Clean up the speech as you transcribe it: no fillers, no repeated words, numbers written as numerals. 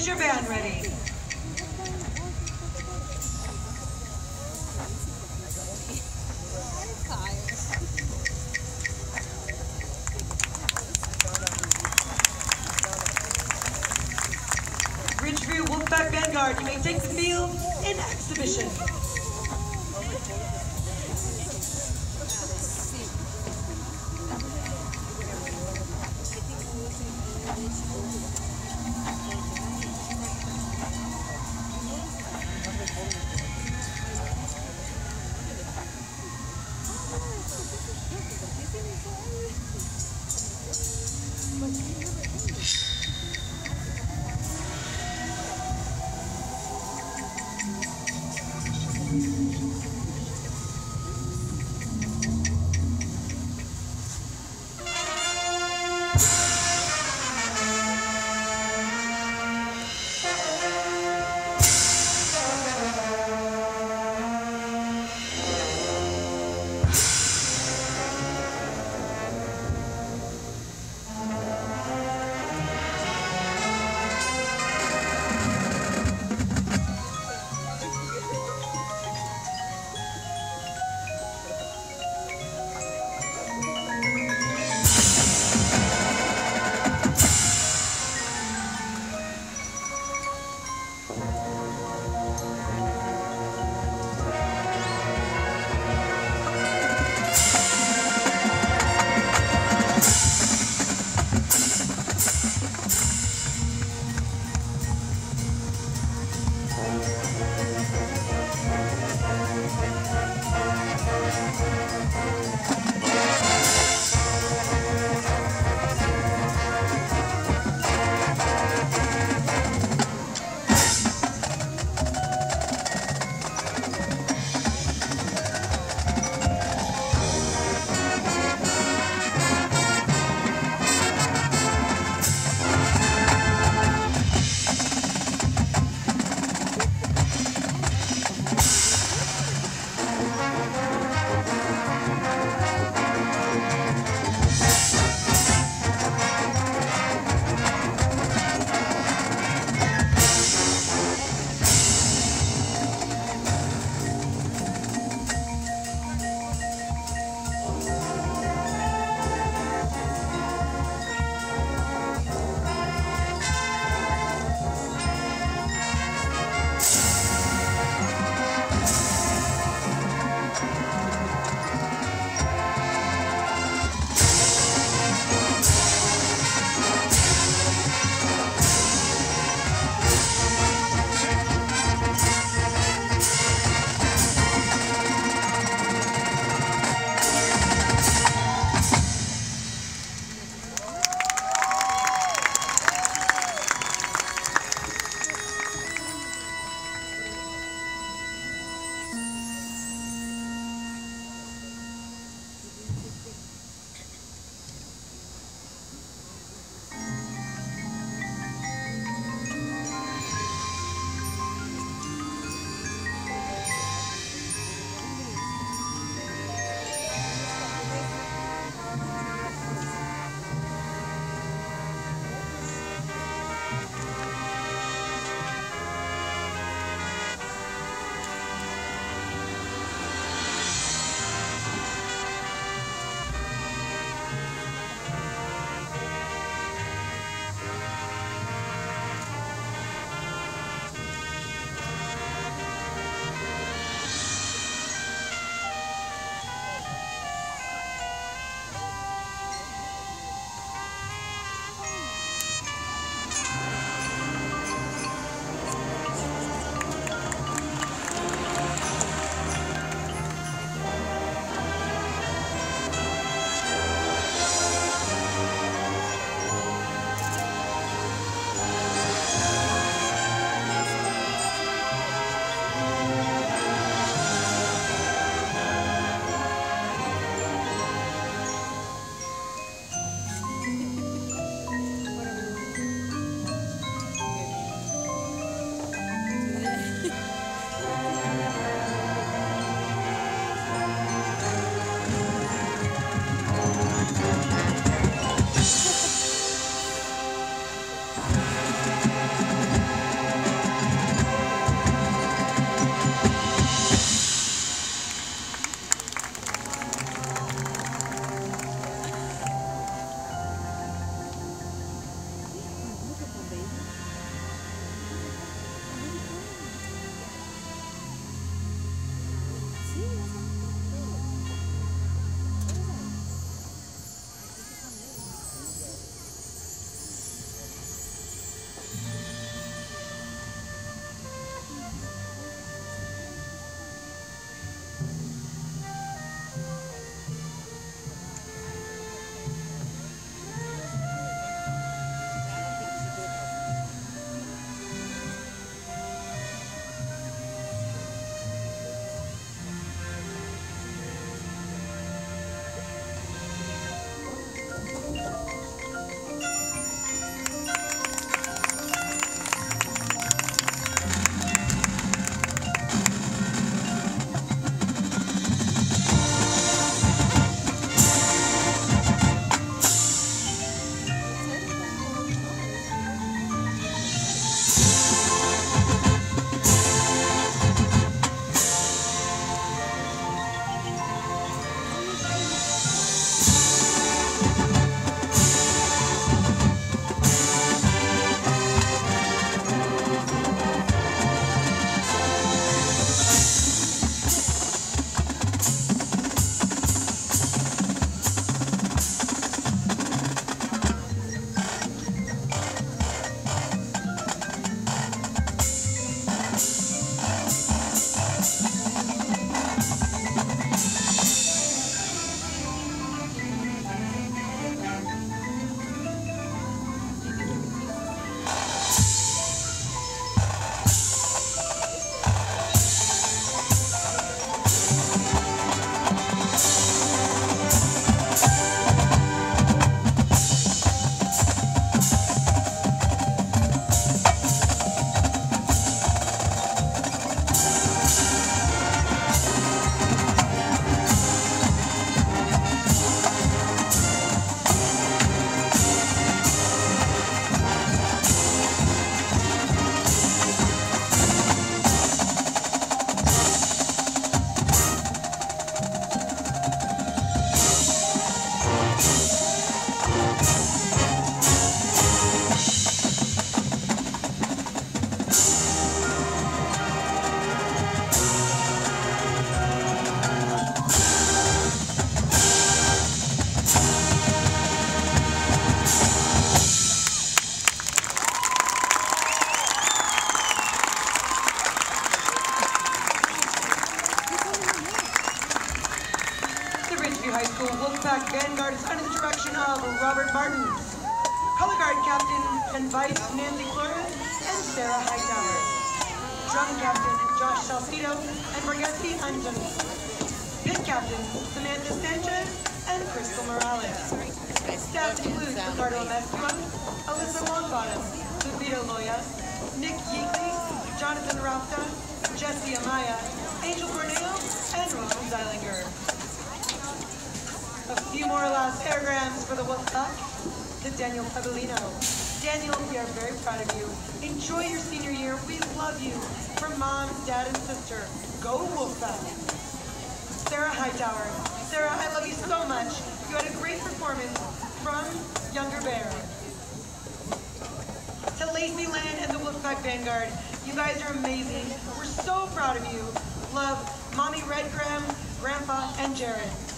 Is your band ready? Ridgeview Vanguard, you may take the field in exhibition. Vanguard is under the direction of Robert Martens. Color guard captain and vice Nancy Flores and Sarah Hightower. Drum captain Josh Salcido and Borghese Anjani. Pit captain Samantha Sanchez and Crystal Morales. Staff includes Ricardo Amestua, Alyssa Longbottom, Lupita Loya, Nick Yeatley, Jonathan Rafta, Jesse Amaya, Angel Corneo, and Ronald Zeilinger. A few more last airgrams for the Wolfpack to Daniel Pabolino. Daniel, we are very proud of you. Enjoy your senior year. We love you. From mom, dad, and sister, go Wolfpack. Sarah Hightower. Sarah, I love you so much. You had a great performance from Younger Bear. To Lacey Land and the Wolfpack Vanguard, you guys are amazing. We're so proud of you. Love, Mommy Redgram, Grandpa, and Jared.